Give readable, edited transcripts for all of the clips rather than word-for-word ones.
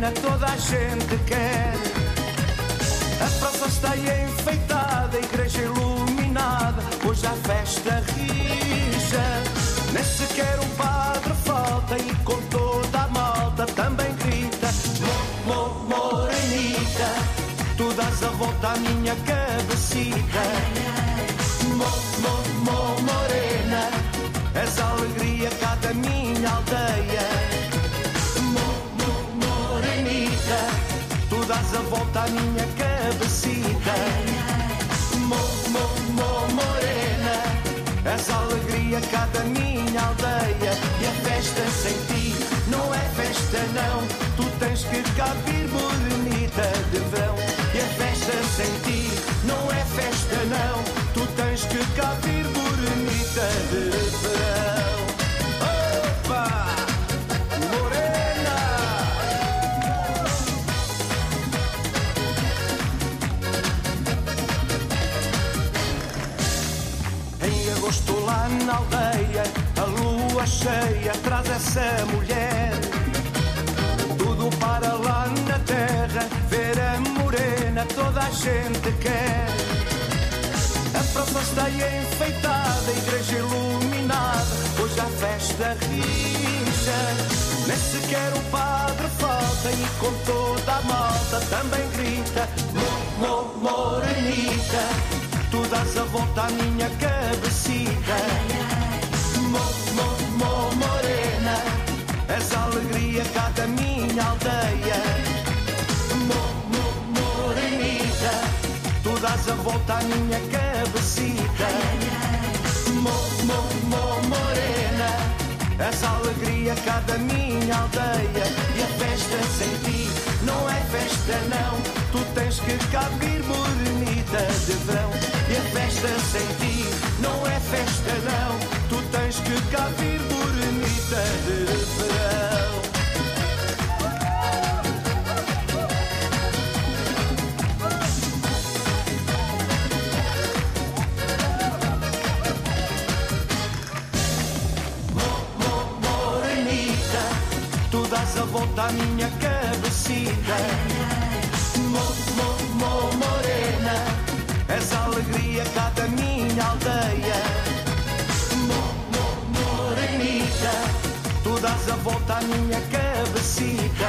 morena toda a gente quer. A praça está enfeitada, a igreja iluminada, hoje a festa rija. Nem sequer um padre falta e com toda a malta também grita: morenita, tu dás a volta à minha cabecita. Morena, és a alegria cá da minha aldeia. Morenita, tu dás a volta à minha cabecita. Morena, és a alegria cá da minha aldeia. E a festa sem ti não é festa não, tu tens que cá vir morenita de verão. E a festa sem ti não é festa não, tu tens que cá vir morenita de verão. Opa! Morena! Em agosto lá na aldeia, a lua cheia traz essa mulher. Tudo para lá na terra, ver a morena toda a gente quer. A praça está enfeitada, a igreja iluminada, hoje a festa rija. Nem sequer o padre falta e com toda a malta também grita: morenita, tu dás a volta à minha cabecita. Morena, és a alegria cá da minha aldeia. Morenita, tu dás a volta à minha cabecita. Morena, és a alegria cá da minha aldeia. E a festa sem ti não é festa não, tu tens que cá vir morenita de verão. E a festa sem ti não é festa não, tu tens que cá vir morenita de verão. Morenita, tu dás a volta à minha cabecita. Morena, és a alegria cá da minha aldeia. Morenita, tu dás a volta à minha cabecita.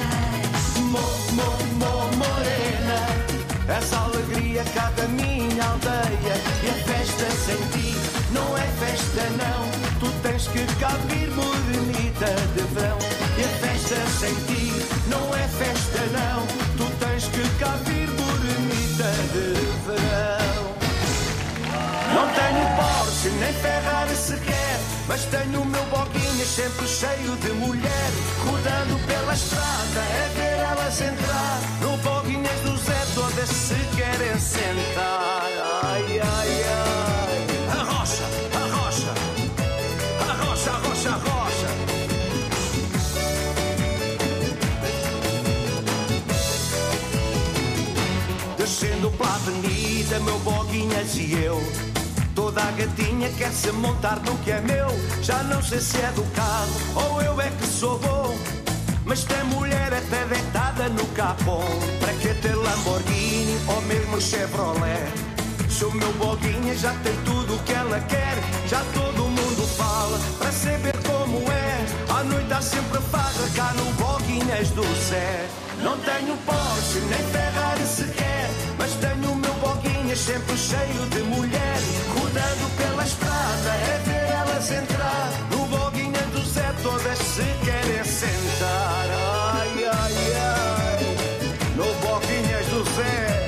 Morena, és a alegria cá da minha aldeia. E a festa sem ti não é festa não, tu tens que cá vir morenita de verão. E a festa sem ti não é festa não, tu tens que cá vir morenita de verão. Não tenho Porsche nem Ferrari sequer, mas tenho o meu boquinha sempre cheio de mulher. Rodando pela estrada é ver elas entrar no boquinhas do Zé, todas se querem sentar. Ai, ai, ai. Arrocha, arrocha, arrocha, arrocha, arrocha. Descendo pela avenida, meu boquinhas e eu, toda a gatinha quer se montar no que é meu. Já não sei se é do carro ou eu é que sou bom, mas tem mulher até deitada no capô. Para que ter Lamborghini ou mesmo Chevrolet, se o meu boguinha já tem tudo o que ela quer? Já todo mundo fala para saber como é. À noite há sempre farra cá no Boguinhas do Zé. Não tenho Porsche nem Ferrari sequer, mas tenho o meu boguinha sempre cheio de mulher. Rodando pela estrada é ver elas entrar no Boguinhas do Zé, todas se querem sentar. Ai, ai, ai, no Boguinhas do Zé.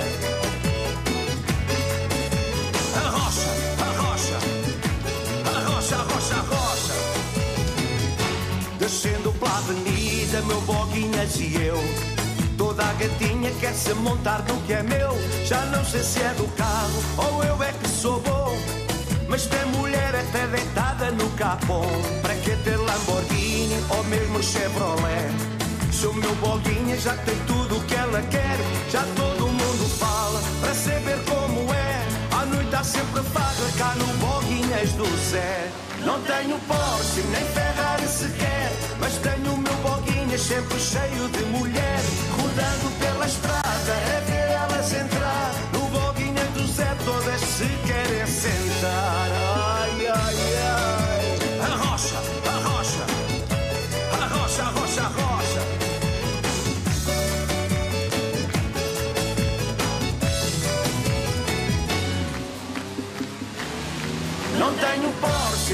Arrocha, arrocha, arrocha, arrocha, arrocha. Descendo pela avenida, meu Boguinhas e eu, toda a gatinha quer se montar no que é meu. Já não sei se é do carro ou eu é que sou bom, mas tem mulher até deitada no capô. Para que ter Lamborghini ou mesmo Chevrolet, se o meu Boguinha já tem tudo o que ela quer? Já todo mundo fala para saber como é. À noite há sempre farra cá no Boguinhas do Zé. Não tenho Porsche nem Ferrari sequer, mas tenho o meu Boguinha sempre cheio de mulher.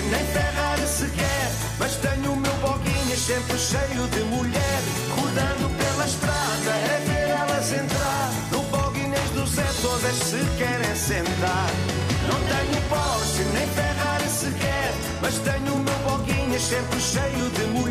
nem Ferrari sequer, mas tenho o meu boguinhas sempre cheio de mulher. Rodando pela estrada é ver elas entrar, no boguinhas do Zé todas se querem sentar. Não tenho Porsche nem Ferrari sequer, mas tenho o meu boguinhas sempre cheio de mulher.